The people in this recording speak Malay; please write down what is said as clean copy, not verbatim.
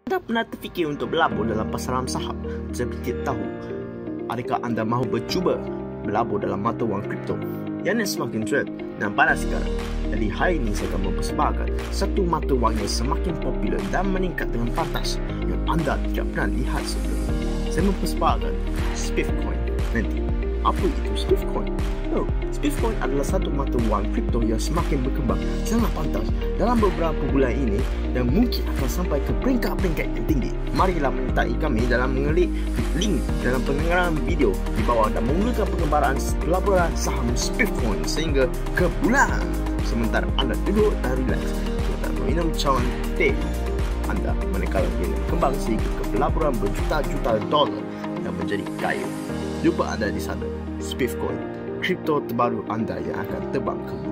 Anda pernah terfikir untuk berlabur dalam pasaran saham? Seperti tahu, adakah anda mahu bercuba berlabur dalam mata wang kripto yang semakin trend dan panas sekarang? Jadi hari ini saya akan mempersembahkan satu mata wang yang semakin popular dan meningkat dengan pantas yang anda tidak pernah lihat sebelum. Saya mempersembahkan Spiffcoin. Nanti, apa itu Spiffcoin? Spiffcoin adalah satu mata wang kripto yang semakin berkembang sangat pantas dalam beberapa bulan ini dan mungkin akan sampai ke peringkat-peringkat yang tinggi. Marilah menyertai kami dalam mengelik link dalam pengenalan video di bawah dan memulakan pengembaraan pelaburan saham Spiffcoin sehingga ke bulan. Sementara anda duduk dan relax, sementara minum cawan teh anda, manakala dia kembang sehingga ke pelaburan berjuta-juta dolar dan menjadi kaya. Jumpa anda di sana. Spiffcoin, kripto terbaru anda yang akan terbang ke